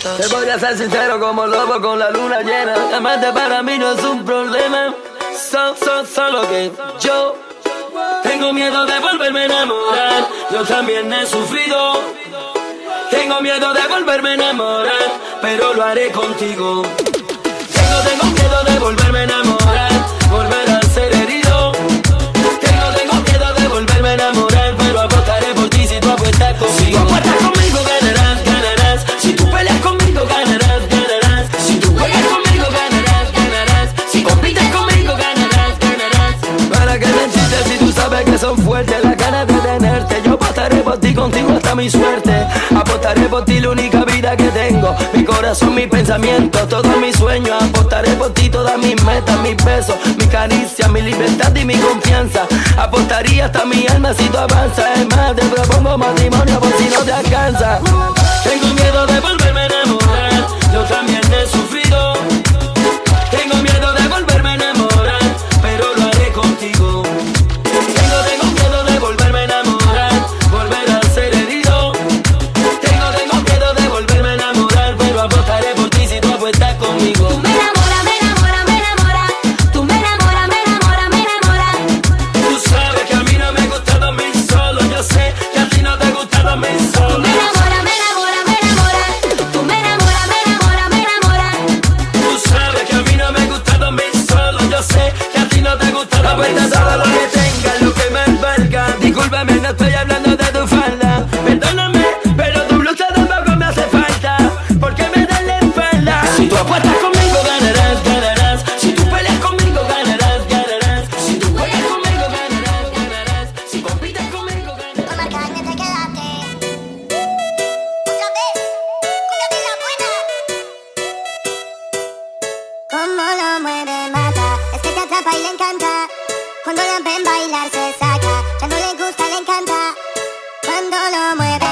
Te voy a ser sincero como lobo con la luna llena. Amarte para mí no es un problema. Solo que yo tengo miedo de volverme a enamorar. Yo también he sufrido. Tengo miedo de volverme a enamorar, pero lo haré contigo. Tengo miedo de volverme a enamorar, volver a ser herido. Tengo miedo de volverme a enamorar, pero apostaré por ti si tú apuestas conmigo. Si tú apuestas conmigo ganarás, ganarás. Si tú peleas conmigo ganarás, ganarás. Si tú juegas conmigo ganarás, ganarás. Si compites conmigo ganarás, ganarás. Para que te enchites si tú sabes que son fuertes las ganas de tenerte. Yo apostaré por ti, contigo hasta mi suerte. Apostaré por ti la única vida que tengo. Mi corazón, mis pensamientos, todos mis sueños. Apostaré por ti todas mis metas, mis besos, mi caricia, mi libertad y mi confianza. Apostaría hasta mi alma si tú avanzas. Es más, te propongo matrimonio por si no te alcanza. Tengo miedo de volverme a enamorar. Yo también he sufrido. Tengo miedo de volverme a enamorar, pero lo haré contigo. Tengo miedo de volverme a enamorar, volver a ser herido. Tengo miedo de volverme a enamorar, pero apostaré por ti si tú apuestas conmigo. Tú me enamoras, me enamoras, me enamoras. Tú me enamoras, me enamoras, me enamoras. Tú sabes que a mí no me gusta dormir solo. Yo sé que a ti no te gusta dormir solo. Tú me enamoras, me enamoras, me enamoras. Tú me enamoras, me enamoras, me enamoras. Tú sabes que a mí no me gusta dormir solo. Yo sé que a ti no te gusta dormir solo. Todo lo que tengas, lo que me valga. Discúlpame, no estoy hablando de tu falda. Perdóname, pero tu blusa tampoco me hace falta. Porque me das la espalda. Si tú apuestas conmigo ganarás, ganarás. Si tú peleas conmigo ganarás, ganarás. Si tú juegas conmigo ganarás, ganarás. Si compites conmigo ganarás. Con Marcaña te quedaste. Otra vez, cuídate la buena. Como lo mueve mata, es que te atrapa y le encanta. Cuando la ven bailar se saca, ya no le gusta, le encanta. Cuando lo mueve